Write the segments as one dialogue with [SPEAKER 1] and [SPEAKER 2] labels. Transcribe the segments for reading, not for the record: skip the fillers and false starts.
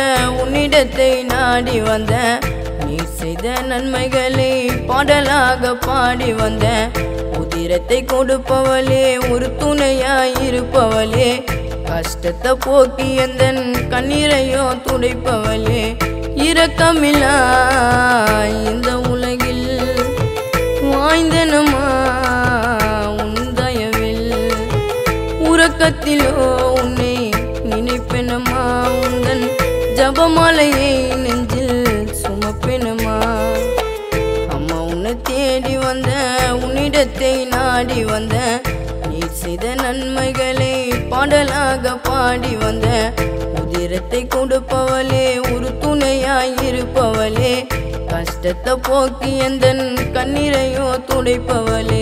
[SPEAKER 1] உன்னிடத்தை நாடி வந்த நீ செய்த நன்மைகளை பாடலாக பாடி வந்த உதிரத்தை கொடுப்பவளே ஒரு துணையாயிருப்பவளே கஷ்டத்தை போக்கி எந்தன் கண்ணீரையோ துடைப்பவளே இரக்கமில்லா இந்த உலகில் வாய்ந்தனமா உன் தயவில் உறக்கத்திலோ உன்னை நினைப்பெனமா உந்தன் ஜபமாலையை நெஞ்சில் சுமப்பெனமா அம்மா உன்னை தேடி வந்த உன்னிடத்தை நாடி வந்த நீ செய்த நன்மைகளை பாடலாக பாடி வந்த உதிரத்தை கொடுப்பவளே ஒரு துணையாயிருப்பவளே கஷ்டத்தை போக்கி எந்தன் கண்ணீரையோ துடைப்பவளே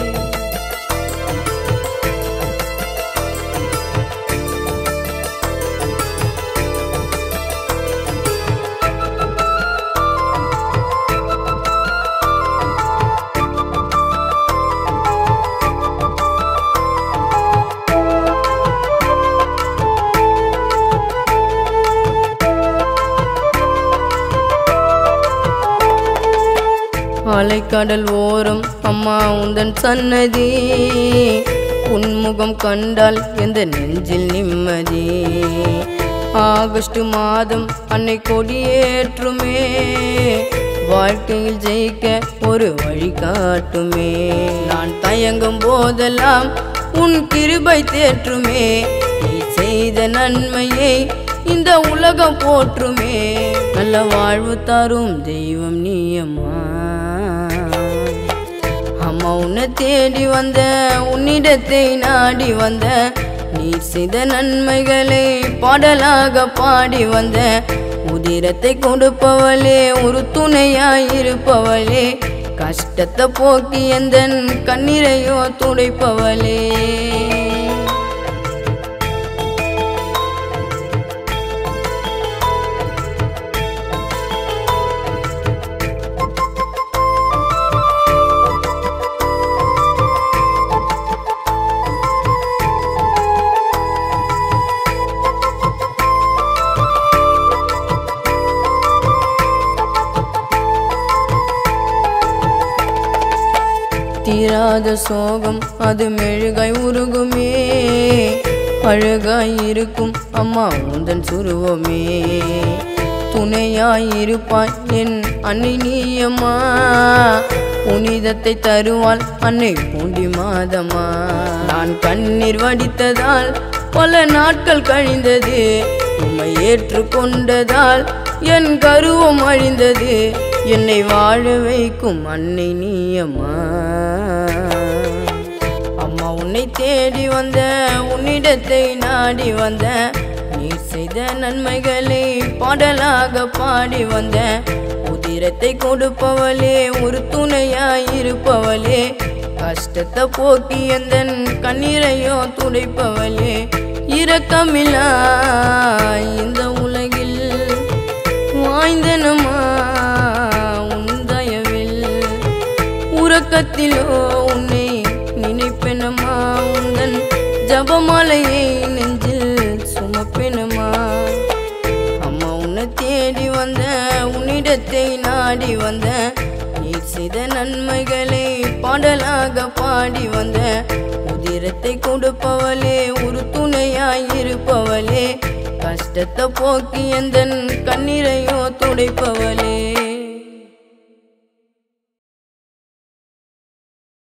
[SPEAKER 1] அலைக்கடல் ஓரம் அம்மா உந்தன் சன்னதி உன்முகம் கண்டால் எந்த நெஞ்சில் நிம்மதி ஆகஸ்ட் மாதம் அன்னை கொடியேற்றுமே வாழ்க்கையில் ஜெயிக்க ஒரு வழி காட்டுமே நான் தயங்கும் போதெல்லாம் உன் கிருபை தேற்றுமே நீ செய்த நன்மையை இந்த உலகம் போற்றுமே நல்ல வாழ்வு தரும் தெய்வம் நீ அம்மா அம்மா உன்னை தேடி வந்த உன்னிடத்தை நாடி வந்த நீ செய்த நன்மைகளை பாடலாக பாடி வந்த உதிரத்தை கொடுப்பவளே ஒரு துணையாயிருப்பவளே கஷ்டத்தை போக்கி எந்தன் கண்ணீரையோ துடைப்பவளே தீராத சோகம் அது மெழுகாய் உருகுமே அழகாய் இருக்கும் அம்மா உந்தன் சுருவமே துணையாயிருப்பாய் என் அன்னை நீயம்மா புனிதத்தை தருவாள் அன்னை பூண்டி மாதமா நான் கண்ணீர் வடித்ததால் பல நாட்கள் கழிந்தது உம்மை ஏற்றுக்கொண்டதால் என் கருவம் அழிந்தது என்னை வாழ வைக்கும் அன்னை நீயம்மா அம்மா உன்னை தேடி வந்த உன்னிடத்தை நாடி வந்த நீ செய்த நன்மைகளை பாடலாக பாடி வந்த உதிரத்தை கொடுப்பவளே ஒரு துணையாயிருப்பவளே கஷ்டத்தை போக்கி எந்தன் கண்ணீரையோ துடைப்பவளே இரக்கமில்லா இந்த உலகில் வாய்ந்தனமா உறக்கத்திலோ உன்னை நினைப்பெனமா உந்தன் ஜபமாலையை நெஞ்சில் சுமப்பெனமா அம்மா உன்னை தேடி வந்த உன்னிடத்தை நாடி வந்த நீ செய்த நன்மைகளை பாடலாக பாடி வந்த உதிரத்தை கொடுப்பவளே ஒரு துணையாயிருப்பவளே கஷ்டத்தை போக்கி எந்தன் கண்ணீரையோ துடைப்பவளே